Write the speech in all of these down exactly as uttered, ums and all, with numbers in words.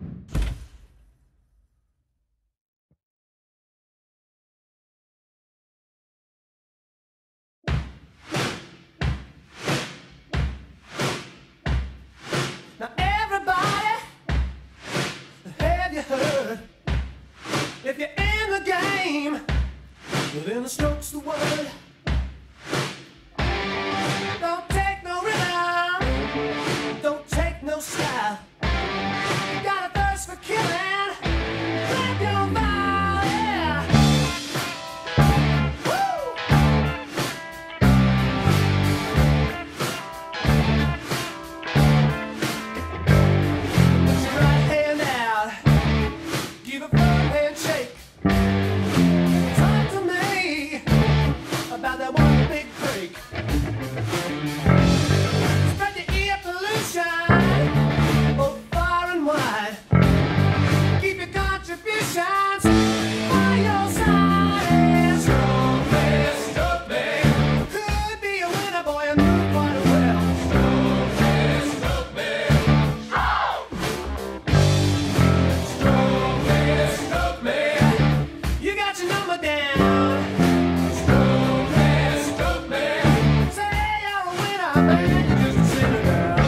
Now everybody, have you heard? If you're in the game, well then the stroke's the word. Don't take no rhythm, don't take no style. You got a thirst for killing, grab your vial, yeah. Woo! Put your right hand out, give a firm handshake. Talk to me about that one big break. Spread the ear pollution both far and wide. Keep your contributions by your side. And stroke me, stroke me. Could be a winner, boy, and move quite well. Stroke me, stroke me. Stroke! Stroke me, stroke me. You got your number down. Stroke me, stroke me. Say you're a winner, man, you just sit it down.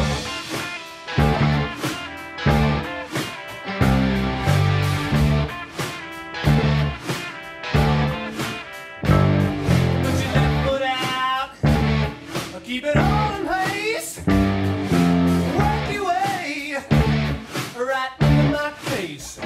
Put your left foot out, keep it all in place. Work your way right into my face.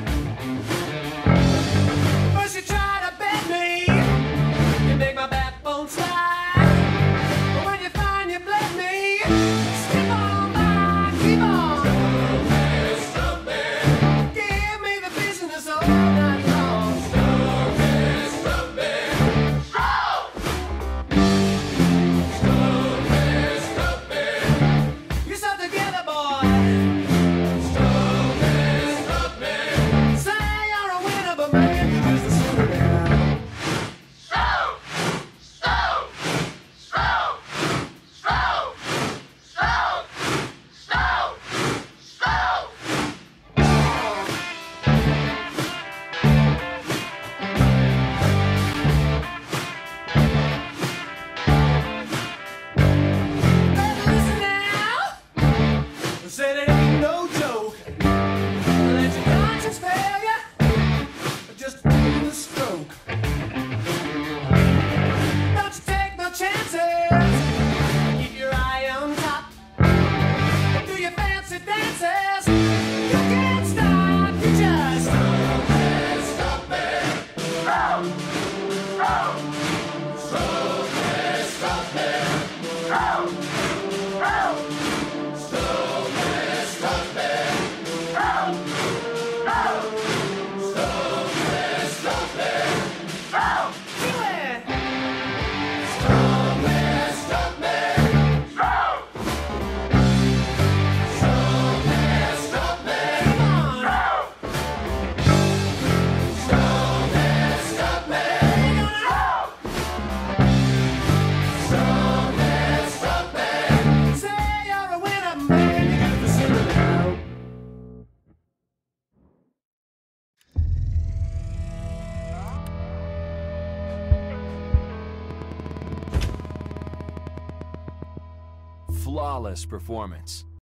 First you try to bend me, you make my backbone slide. But when you find you bled me, skip on by, keep on. Stroke me, stroke me. Give me the business all night long. Stroke me, stroke me. Stroke! Stroke me, stroke me. You're so together, boy. Stroke me, stroke me. Say you're a winner, but man, you're just a sinner now. Stroke! Stroke! Stroke! Stroke! Stroke! Stroke! Stroke! Better listen now. Said it ain't no joke. Let your conscience fail you. Just do the stroke. Don't you take no chances. Keep your eye on top. Do your fancy dances. You can't stop. You just Stop me! Stop me! Stroke! Stroke! Stroke me! Stop me! Stroke! Stroke! Stroke me! Stop me! Stroke! Stroke! Stroke me! Stop me! Stroke! do it. Stroke me! Stop me! Stroke! Stroke me! Stop me! Come on. Stroke! Stroke me! Stop me! Stroke! Stroke me! Stop me! Say you're a winner, man. You just a sinner now. Flawless performance.